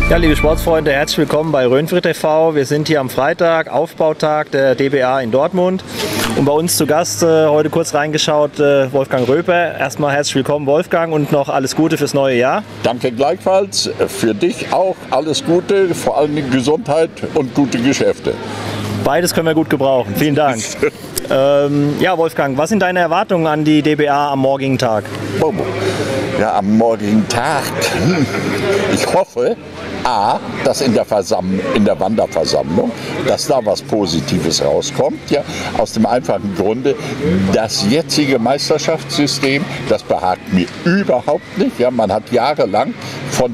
Ja, liebe Sportsfreunde, herzlich willkommen bei Röhnfried TV. Wir sind hier am Freitag, Aufbautag der DBA in Dortmund. Und bei uns zu Gast, heute kurz reingeschaut, Wolfgang Röper. Erstmal herzlich willkommen, Wolfgang, und noch alles Gute fürs neue Jahr. Danke gleichfalls. Für dich auch alles Gute, vor allem Gesundheit und gute Geschäfte. Beides können wir gut gebrauchen. Vielen Dank. Ja, Wolfgang, was sind deine Erwartungen an die DBA am morgigen Tag? Ja, am morgigen Tag. Ich hoffe, dass in der Wanderversammlung, dass da was Positives rauskommt. Ja, aus dem einfachen Grunde, das jetzige Meisterschaftssystem, das behagt mir überhaupt nicht. Ja, man hat jahrelang vom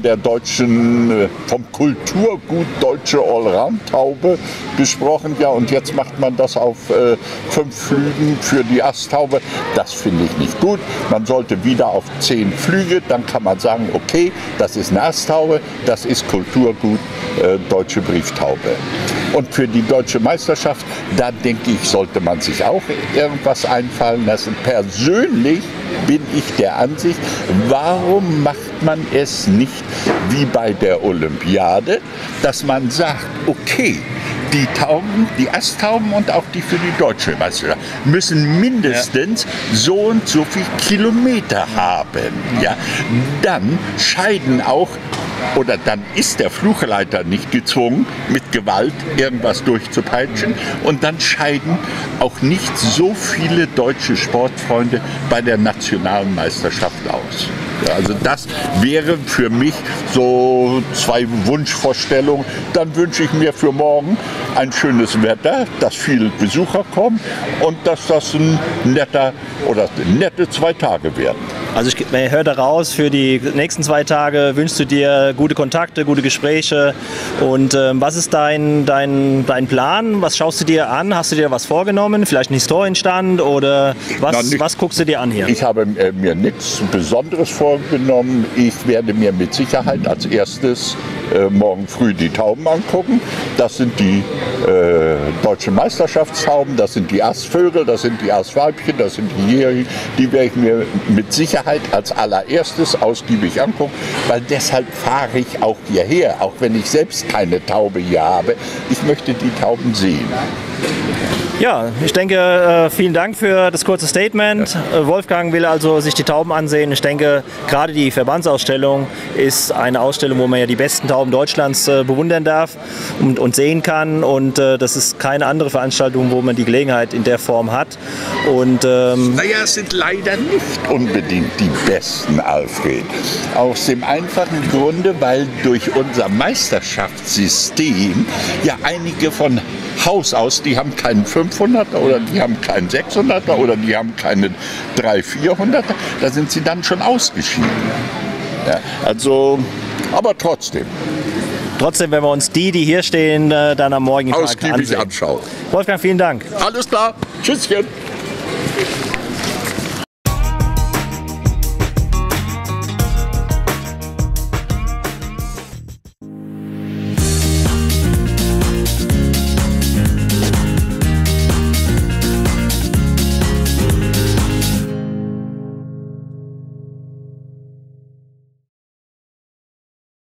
Kulturgut Deutsche Allround-Taube gesprochen. Ja, und jetzt macht man das auf 5 Flügen für die Asttaube. Das finde ich nicht gut. Man sollte wieder auf 10 Flüge, dann kann man sagen, okay, das ist eine Asttaube, das ist Kulturgut Deutsche Brieftaube. Und für die Deutsche Meisterschaft, da denke ich, sollte man sich auch irgendwas einfallen lassen. Persönlich bin ich der Ansicht, warum macht man es nicht wie bei der Olympiade, dass man sagt, okay, die Tauben, die Asttauben und auch die für die Deutsche Meisterschaft müssen mindestens so und so viel Kilometer haben. Ja? Dann scheiden auch, oder dann ist der Fluchleiter nicht gezwungen, mit Gewalt irgendwas durchzupeitschen, und dann scheiden auch nicht so viele deutsche Sportfreunde bei der nationalen Meisterschaft aus. Ja, also das wäre für mich so 2 Wunschvorstellungen. Dann wünsche ich mir für morgen ein schönes Wetter, dass viele Besucher kommen und dass das nette 2 Tage werden. Also ich höre daraus, für die nächsten 2 Tage wünschst du dir gute Kontakte, gute Gespräche. Und was ist dein Plan? Was schaust du dir an? Hast du dir was vorgenommen? Vielleicht einen Historienstand oder was guckst du dir an hier? Ich habe mir nichts Besonderes vorgenommen. Ich werde mir mit Sicherheit als erstes morgen früh die Tauben angucken. Das sind die deutschen Meisterschaftstauben, das sind die Astvögel, das sind die Astweibchen, das sind die Jährigen. Die werde ich mir mit Sicherheit als allererstes ausgiebig angucken, weil deshalb fahre ich auch hierher, auch wenn ich selbst keine Taube hier habe. Ich möchte die Tauben sehen. Ja, ich denke, vielen Dank für das kurze Statement. Wolfgang will also sich die Tauben ansehen. Ich denke, gerade die Verbandsausstellung ist eine Ausstellung, wo man ja die besten Tauben Deutschlands bewundern darf und sehen kann. Und das ist keine andere Veranstaltung, wo man die Gelegenheit in der Form hat. Und, naja, es sind leider nicht unbedingt die besten, Alfred. Aus dem einfachen Grunde, weil durch unser Meisterschaftssystem ja einige von Haus aus, die haben keinen 500er oder die haben keinen 600er oder die haben keinen 300er, 400er, da sind sie dann schon ausgeschieden. Ja, also, aber trotzdem. Trotzdem, wenn wir uns die hier stehen, dann am morgigen Tag ausgiebig anschauen. Wolfgang, vielen Dank. Alles klar. Tschüsschen.